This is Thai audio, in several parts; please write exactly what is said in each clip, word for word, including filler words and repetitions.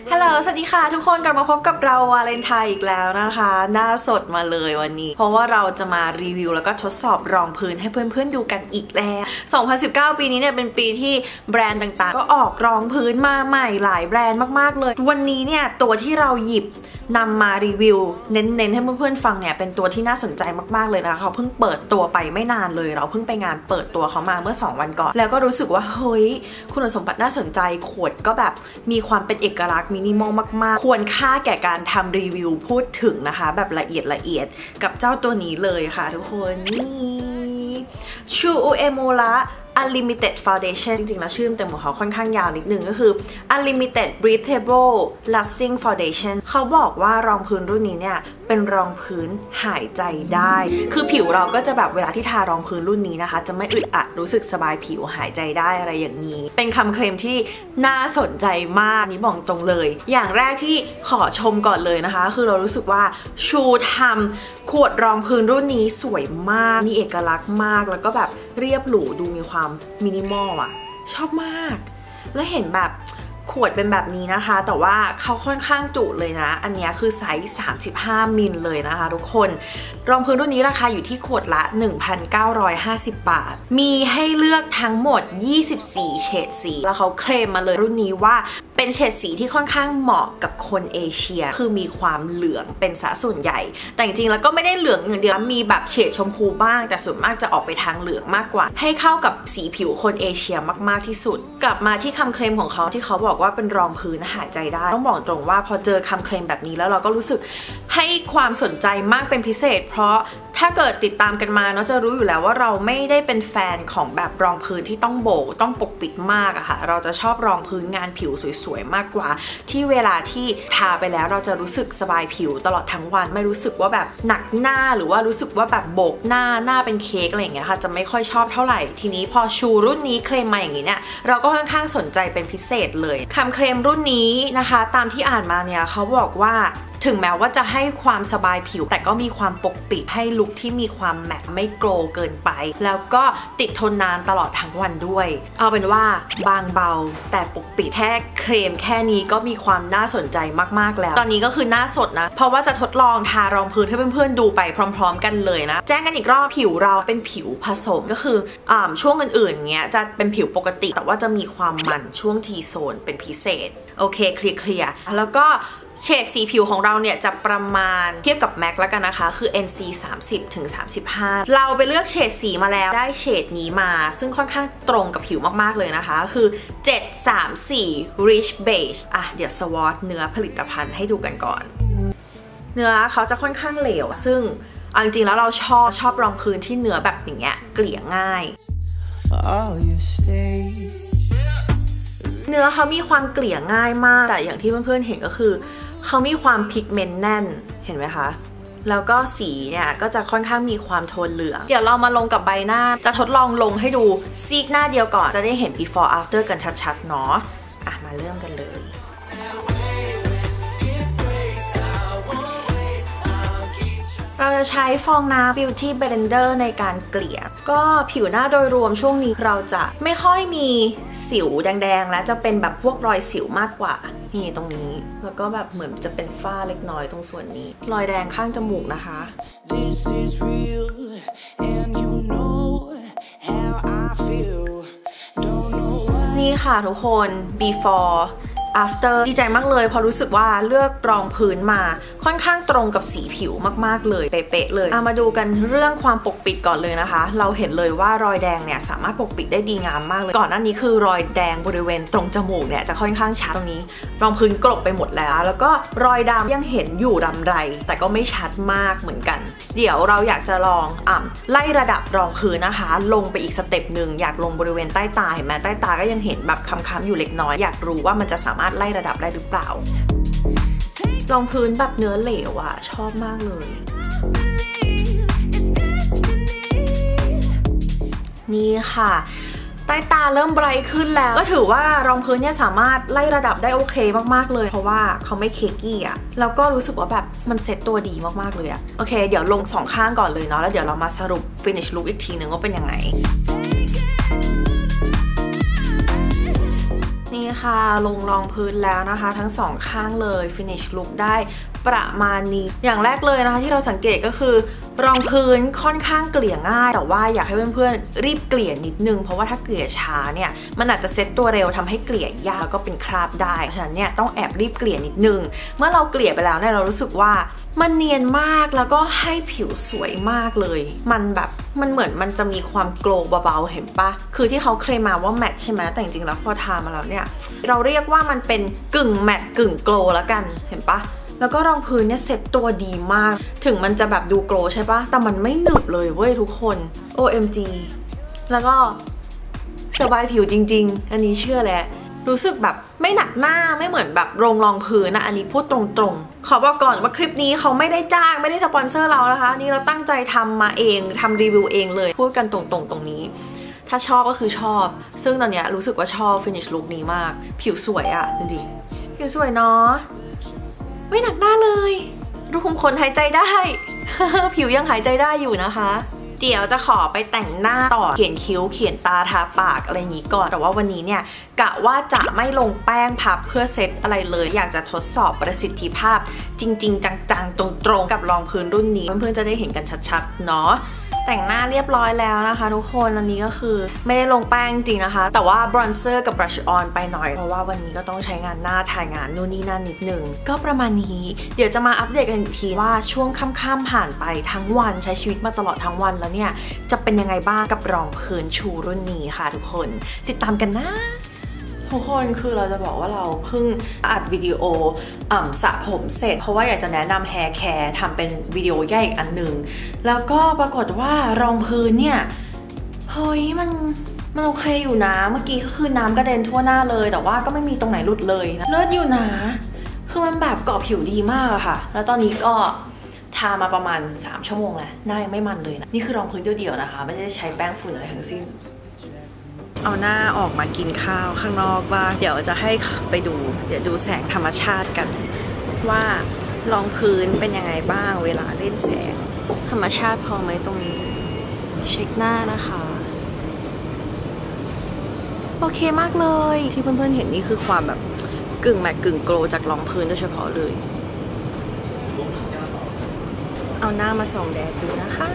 ฮัลโหลสวัสดีค่ะทุกคนกลับมาพบกับเราวาเลนไทน์อีกแล้วนะคะหน้าสดมาเลยวันนี้เพราะว่าเราจะมารีวิวแล้วก็ทดสอบรองพื้นให้เพื่อนๆดูกันอีกแล้วสองพันสิบเก้าปีนี้เนี่ยเป็นปีที่แบรนด์ต่างๆก็ออกรองพื้นมาใหม่หลายแบรนด์มากๆเลยวันนี้เนี่ยตัวที่เราหยิบนำมารีวิวเน้นๆให้เพื่อนๆฟังเนี่ยเป็นตัวที่น่าสนใจมากๆเลยนะคะเขาเพิ่งเปิดตัวไปไม่นานเลยเราเพิ่งไปงานเปิดตัวเขามาเมื่อสองวันก่อนแล้วก็รู้สึกว่าเฮ้ยคุณสมบัติน่าสนใจขวดก็แบบมีความเป็นเอกลักษณ์มินิมอลมากๆควรค่าแก่การทำรีวิวพูดถึงนะคะแบบละเอียดละเอียดกับเจ้าตัวนี้เลยค่ะทุกคนนี่ชูอุเอมูระUnlimited Foundation จริงๆแล้วชื่อเต็มของเขาค่อนข้างยาวนิดนึงก็คือ Unlimited Breathable Lasting Foundation เขาบอกว่ารองพื้นรุ่นนี้เนี่ยเป็นรองพื้นหายใจได้คือผิวเราก็จะแบบเวลาที่ทารองพื้นรุ่นนี้นะคะจะไม่อึดอัดรู้สึกสบายผิวหายใจได้อะไรอย่างนี้เป็นคำเคลมที่น่าสนใจมากนี่บอกตรงเลยอย่างแรกที่ขอชมก่อนเลยนะคะคือเรารู้สึกว่าชูทำขวดรองพื้นรุ่นนี้สวยมากมีเอกลักษณ์มากแล้วก็แบบเรียบหรูดูมีความมินิมอลอ่ะชอบมากแล้วเห็นแบบขวดเป็นแบบนี้นะคะแต่ว่าเขาค่อนข้างจุเลยนะอันนี้คือไซส์สามสิบห้ามิลเลยนะคะทุกคนรองพื้นรุ่นนี้ราคาอยู่ที่ขวดละ หนึ่งพันเก้าร้อยห้าสิบ บาทมีให้เลือกทั้งหมดยี่สิบสี่เฉดสีแล้วเขาเคลมมาเลยรุ่นนี้ว่าเป็นเฉดสีที่ค่อนข้างเหมาะกับคนเอเชียคือมีความเหลืองเป็นสัดส่วนใหญ่แต่จริงๆแล้วก็ไม่ได้เหลืองอย่างเดียวมีแบบเฉดชมพูบ้างแต่ส่วนมากจะออกไปทางเหลืองมากกว่าให้เข้ากับสีผิวคนเอเชียมากๆที่สุดกลับมาที่คำเคลมของเขาที่เขาบอกว่าเป็นรองพื้นหายใจได้ต้องบอกตรงว่าพอเจอคำเคลมแบบนี้แล้วเราก็รู้สึกให้ความสนใจมากเป็นพิเศษเพราะถ้าเกิดติดตามกันมาเนาะจะรู้อยู่แล้วว่าเราไม่ได้เป็นแฟนของแบบรองพื้นที่ต้องโบกต้องปกปิดมากอะค่ะเราจะชอบรองพื้นงานผิวสวยๆมากกว่าที่เวลาที่ทาไปแล้วเราจะรู้สึกสบายผิวตลอดทั้งวันไม่รู้สึกว่าแบบหนักหน้าหรือว่ารู้สึกว่าแบบโบกหน้าหน้าเป็นเค้กอะไรอย่างเงี้ยค่ะจะไม่ค่อยชอบเท่าไหร่ทีนี้พอชูรุ่นนี้เคลมมาอย่างนี้เนี่ยเราก็ค่อนข้างสนใจเป็นพิเศษเลยคำเคลมรุ่นนี้นะคะตามที่อ่านมาเนี่ยเขาบอกว่าถึงแม้ว่าจะให้ความสบายผิวแต่ก็มีความปกปิดให้ลุคที่มีความแมตต์ไม่โกลว์เกินไปแล้วก็ติดทนนานตลอดทั้งวันด้วยเอาเป็นว่าบางเบาแต่ปกปิดแค่เคลมแค่นี้ก็มีความน่าสนใจมากๆแล้วตอนนี้ก็คือหน้าสดนะเพราะว่าจะทดลองทารองพื้นให้เพื่อนๆดูไปพร้อมๆกันเลยนะแจ้งกันอีกรอบผิวเราเป็นผิวผสมก็คืออ่าช่วงอื่นๆเงี้ยจะเป็นผิวปกติแต่ว่าจะมีความมันช่วงทีโซนเป็นพิเศษโอเคเคลียร์ๆแล้วก็เฉดสีผิวของเราเนี่ยจะประมาณเทียบกับ แม็ก แล้วกันนะคะคือ เอ็น ซี สามสิบถึงสามสิบห้า เราไปเลือกเฉดสีมาแล้วได้เฉดนี้มาซึ่งค่อนข้างตรงกับผิวมากๆเลยนะคะคือเจ็ดสามสี่ Rich Beige อ่ะเดี๋ยวสวอตเนื้อผลิตภัณฑ์ให้ดูกันก่อนเนื้อเขาจะค่อนข้างเหลวซึ่งเอาจริงๆแล้วเราชอบชอบรองพื้นที่เนื้อแบบอย่างเงี้ยเกลี่ยง่ายเนื้อเขามีความเกลี่ยง่ายมากแต่อย่างที่เพื่อนๆเห็นก็คือเขามีความพิกเมนต์แน่นเห็นไหมคะแล้วก็สีเนี่ยก็จะค่อนข้างมีความโทนเหลืองเดี๋ยวเรามาลงกับใบหน้าจะทดลองลงให้ดูซีกหน้าเดียวก่อนจะได้เห็น before after กันชัดๆเนาะอ่ะมาเริ่มกันเลยเราจะใช้ฟองน้ำ Beauty Blender ในการเกลี่ยก็ผิวหน้าโดยรวมช่วงนี้เราจะไม่ค่อยมีสิวแดงๆและจะเป็นแบบพวกรอยสิวมากกว่านี่ตรงนี้แล้วก็แบบเหมือนจะเป็นฝ้าเล็กน้อยตรงส่วนนี้รอยแดงข้างจมูกนะคะ This is real, and you know how I feel. Don't know why. นี่ค่ะทุกคน before after ดีใจมากเลยพอรู้สึกว่าเลือกรองพื้นมาค่อนข้างตรงกับสีผิวมากๆเลยเป๊ะๆเลยเอามาดูกันเรื่องความปกปิดก่อนเลยนะคะเราเห็นเลยว่ารอยแดงเนี่ยสามารถปกปิดได้ดีงามมากเลยก่อนหน้านี้คือรอยแดงบริเวณตรงจมูกเนี่ยจะค่อนข้างชัดตรงนี้รองพื้นกลบไปหมดแล้วแล้วก็รอยดำยังเห็นอยู่รำไรแต่ก็ไม่ชัดมากเหมือนกันเดี๋ยวเราอยากจะลองอ่ะไล่ระดับรองพื้นนะคะลงไปอีกสเต็ปหนึ่งอยากลงบริเวณใต้ตาเห็นไหมใต้ตาก็ยังเห็นแบบค้ำๆอยู่เล็กน้อยอยากรู้ว่ามันจะสามารถไล่ระดับได้หรือเปล่ารองพื้นแบบเนื้อเหลวอะชอบมากเลยนี่ค่ะใต้ตาเริ่มไบรท์ขึ้นแล้วก็ถือว่ารองพื้นเนี่ยสามารถไล่ระดับได้โอเคมากๆเลยเพราะว่าเขาไม่เคกี้อะแล้วก็รู้สึกว่าแบบมันเซ็ตตัวดีมากๆเลยอะโอเคเดี๋ยวลงสองข้างก่อนเลยเนาะแล้วเดี๋ยวเรามาสรุป finish look อีกทีนึงว่าเป็นยังไงนี่ค่ะลงรองพื้นแล้วนะคะทั้งสองข้างเลย finish look ได้ประมาณนี้อย่างแรกเลยนะคะที่เราสังเกตก็คือรองพื้นค่อนข้างเกลี่ยง่ายแต่ว่าอยากให้เพื่อนๆรีบเกลี่ยนิดนึงเพราะว่าถ้าเกลี่ยช้าเนี่ยมันอาจจะเซ็ตตัวเร็วทำให้เกลี่ยยากแล้วก็เป็นคราบได้ฉะนั้นเนี่ยต้องแอบรีบเกลี่ยนิดนึงเมื่อเราเกลี่ยไปแล้วเนี่ยเรารู้สึกว่ามันเนียนมากแล้วก็ให้ผิวสวยมากเลยมันแบบมันเหมือนมันจะมีความโกลว์เบาๆเห็นปะคือที่เขาเคลมมาว่าแมทใช่ไหมแต่จริงๆแล้วพอทามาแล้วเนี่ยเราเรียกว่ามันเป็นกึ่งแมทกึ่งโกลว์แล้วกันเห็นปะแล้วก็รองพื้นเนี่ยเซ็ตตัวดีมากถึงมันจะแบบดูโกลว์ใช่ปะแต่มันไม่หนึบเลยเว้ยทุกคน โอ เอ็ม จี แล้วก็สบายผิวจริงๆอันนี้เชื่อแหละรู้สึกแบบไม่หนักหน้าไม่เหมือนแบบโรงรองพื้นนะอันนี้พูดตรงๆขอบอกก่อนว่าคลิปนี้เขาไม่ได้จ้างไม่ได้สปอนเซอร์เรานะคะนี่เราตั้งใจทำมาเองทำรีวิวเองเลยพูดกันตรงๆตรงนี้ถ้าชอบก็คือชอบซึ่งตอนนี้รู้สึกว่าชอบ finish look นี้มากผิวสวยอะดูดิผิวสวยเนาะไม่หนักหน้าเลยรูขุมขนหายใจได้ ผิวยังหายใจได้อยู่นะคะเดี๋ยวจะขอไปแต่งหน้าต่อเขียนคิ้วเขียนตาทาปากอะไรอย่างนี้ก่อนแต่ว่าวันนี้เนี่ยกะว่าจะไม่ลงแป้งพับเพื่อเซตอะไรเลยอยากจะทดสอบประสิทธิภาพจริงๆจังๆตรงๆกับรองพื้นรุ่นนี้เพื่อนๆจะได้เห็นกันชัดๆเนาะแต่งหน้าเรียบร้อยแล้วนะคะทุกคนอันนี้ก็คือไม่ได้ลงแป้งจริงนะคะแต่ว่าบรอนเซอร์กับบรัชออนไปหน่อยเพราะว่าวันนี้ก็ต้องใช้งานหน้าถ่ายงานนู่นนี่นั่นนิดนึงก็ประมาณนี้เดี๋ยวจะมาอัปเดตกันอีกทีว่าช่วงค่ำๆผ่านไปทั้งวันใช้ชีวิตมาตลอดทั้งวันแล้วเนี่ยจะเป็นยังไงบ้างกับรองพื้นชูรุ่นนี้ค่ะทุกคนติดตามกันนะทุกคนคือเราจะบอกว่าเราเพิ่งอัดวิดีโออ่ำสระผมเสร็จเพราะว่าอยากจะแนะนำแฮร์แคร์ทำเป็นวิดีโอใหญ่อีกอันหนึ่งแล้วก็ปรากฏว่ารองพื้นเนี่ยเฮ้ยมันมันโอเคอยู่นะเมื่อกี้ก็คือน้ำกระเด็นทั่วหน้าเลยแต่ว่าก็ไม่มีตรงไหนหลุดเลยนะเลิศอยู่นะคือมันแบบเกาะผิวดีมากอะค่ะแล้วตอนนี้ก็ทามาประมาณสามชั่วโมงแล้วหน้ายังไม่มันเลยนะนี่คือรองพื้นเดี่ยวๆนะคะไม่ได้ใช้แป้งฝุ่นอะไรทั้งสิ้นเอาหน้าออกมากินข้าวข้างนอกบ้างเดี๋ยวจะให้ไปดูเดี๋ยวดูแสงธรรมชาติกันว่ารองพื้นเป็นยังไงบ้างเวลาเล่นแสงธรรมชาติพอไหมตรงนี้เช็คหน้านะคะโอเคมากเลยที่เพื่อนๆเห็นนี่คือความแบบกึ่งแมตต์กึ่งโกลจากรองพื้นโดยเฉพาะเลยเอาหน้ามาส่องแดดดูนะคะ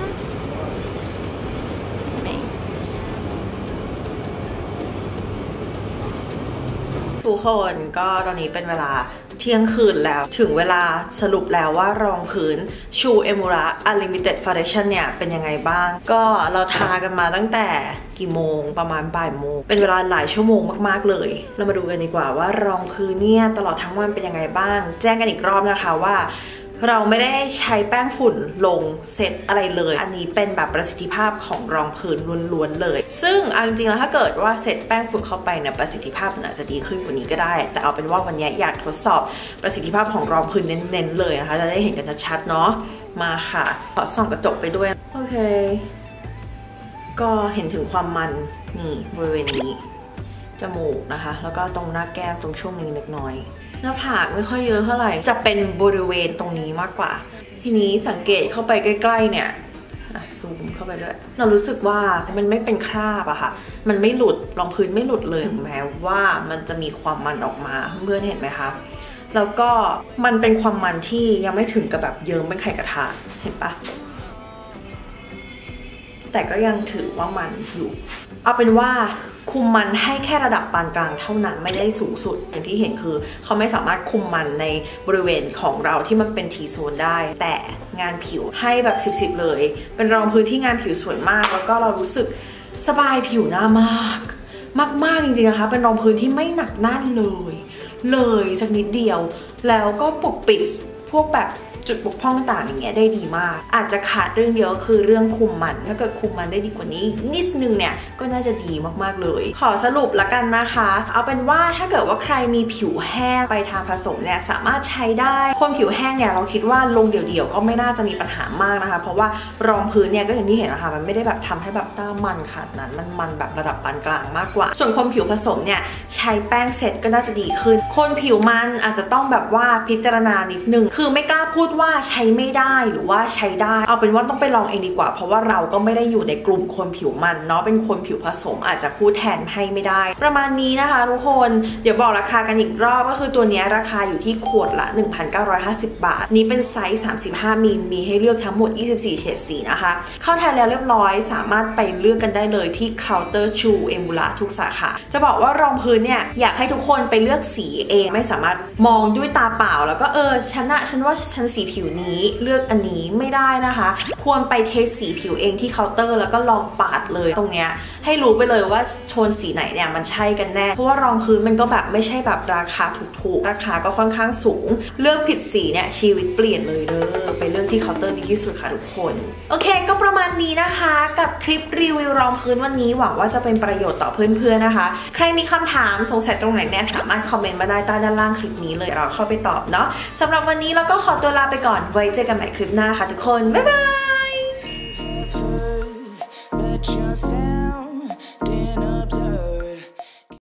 ทุกคนก็ตอนนี้เป็นเวลาเที่ยงคืนแล้วถึงเวลาสรุปแล้วว่ารองพื้นชูเอมูระ Unlimited Foundation เนี่ยเป็นยังไงบ้างก็เราทากันมาตั้งแต่กี่โมงประมาณบ่ายโมงเป็นเวลาหลายชั่วโมงมากๆเลยเรามาดูกันดีกว่าว่ารองพื้นเนี่ยตลอดทั้งวันเป็นยังไงบ้างแจ้งกันอีกรอบนะคะว่าเราไม่ได้ใช้แป้งฝุ่นลงเซตอะไรเลยอันนี้เป็นแบบประสิทธิภาพของรองพื้นล้วนๆเลยซึ่งเอาจริงๆแล้วถ้าเกิดว่าเซตแป้งฝุ่นเข้าไปเนี่ยประสิทธิภาพมันอาจจะดีขึ้นกว่านี้ก็ได้แต่เอาเป็นว่าวันนี้อยากทดสอบประสิทธิภาพของรองพื้นเน้นๆเลยนะคะจะได้เห็นกันชัดๆเนาะมาค่ะขอส่องกระจกไปด้วยโอเคก็เห็นถึงความมันนี่บริเวณนี้จมูกนะคะแล้วก็ตรงหน้าแก้มตรงช่วงนี้เล็กน้อยหน้าผากไม่ค่อยเยอะเท่าไหร่จะเป็นบริเวณตรงนี้มากกว่าทีนี้สังเกตเข้าไปใกล้ๆเนี่ยซูมเข้าไปด้วยเรารู้สึกว่ามันไม่เป็นคราบอะค่ะมันไม่หลุดรองพื้นไม่หลุดเลยแม้ว่ามันจะมีความมันออกมาเพื่อนเห็นไหมคะแล้วก็มันเป็นความมันที่ยังไม่ถึงกับแบบเยิ้มเป็นไข่กระทะเห็นปะแต่ก็ยังถือว่ามันอยู่เอาเป็นว่าคุมมันให้แค่ระดับปานกลางเท่านั้นไม่ได้สูงสุดอย่างที่เห็นคือเขาไม่สามารถคุมมันในบริเวณของเราที่มันเป็นทีโซนได้แต่งานผิวให้แบบสิบสิบเลยเป็นรองพื้นที่งานผิวสวยมากแล้วก็เรารู้สึกสบายผิวหน้ามากมากๆจริงๆนะคะเป็นรองพื้นที่ไม่หนักหน้าเลยเลยสักนิดเดียวแล้วก็ปกปิดพวกแบบจุดบกพร่องต่างๆอย่างเงี้ยได้ดีมากอาจจะขาดเรื่องเดียวคือเรื่องคุมมันถ้าเกิดคุมมันได้ดีกว่านี้นิดนึงเนี่ยก็น่าจะดีมากๆเลยขอสรุปละกันนะคะเอาเป็นว่าถ้าเกิดว่าใครมีผิวแห้งไปทางผสมเนี่ยสามารถใช้ได้คนผิวแห้งเนี่ยเราคิดว่าลงเดี่ยวๆก็ไม่น่าจะมีปัญหามากนะคะเพราะว่ารองพื้นเนี่ยก็อย่างที่เห็นนะคะมันไม่ได้แบบทำให้แบบต้ามันขนาดนั้นมันมันแบบระดับปานกลางมากกว่าส่วนคนผิวผสมเนี่ยใช้แป้งเสร็จก็น่าจะดีขึ้นคนผิวมันอาจจะต้องแบบว่าพิจารณานิดนึงคือไม่กล้าพูดว่าใช้ไม่ได้หรือว่าใช้ได้เอาเป็นว่าต้องไปลองเองดีกว่าเพราะว่าเราก็ไม่ได้อยู่ในกลุ่มคนผิวมันเนาะเป็นคนผิวผสมอาจจะพูดแทนให้ไม่ได้ประมาณนี้นะคะทุกคนเดี๋ยวบอกราคากันอีกรอบก็คือตัวนี้ราคาอยู่ที่ขวดละ หนึ่งพันเก้าร้อยห้าสิบ บาทนี้เป็นไซส์สามสิบห้ามิลมีให้เลือกทั้งหมดยี่สิบสี่เฉดสีนะคะเข้าแทนแล้วเรียบร้อยสามารถไปเลือกกันได้เลยที่เคาน์เตอร์ชูเอมูระทุกสาขาจะบอกว่ารองพื้นเนี่ยอยากให้ทุกคนไปเลือกสีเองไม่สามารถมองด้วยตาเปล่าแล้วก็เออฉันอะฉันว่าฉันสีผิวนี้เลือกอันนี้ไม่ได้นะคะควรไปเทสสีผิวเองที่เคาน์เตอร์แล้วก็ลองปาดเลยตรงเนี้ยให้รู้ไปเลยว่าโทนสีไหนเนี่ยมันใช่กันแน่เพราะว่ารองพื้นมันก็แบบไม่ใช่แบบราคาถูกๆราคาก็ค่อนข้างสูงเลือกผิดสีเนี่ยชีวิตเปลี่ยนเลยเด้อไปเลือกที่เคาน์เตอร์ดีที่สุดค่ะทุกคนโอเคก็ประมาณนี้นะคะกับคลิปรีวิวรองพื้นวันนี้หวังว่าจะเป็นประโยชน์ต่อเพื่อนๆนะคะใครมีคำถามสงสัยตรงไหนเนี่ยสามารถคอมเมนต์มาได้ใต้ด้านล่างคลิปนี้เลยเราเข้าไปตอบเนาะสำหรับวันนี้เราก็ขอตัวลาไปก่อนไว้เจอกันใหม่คลิปหน้าค่ะทุกคนบ๊ายบาย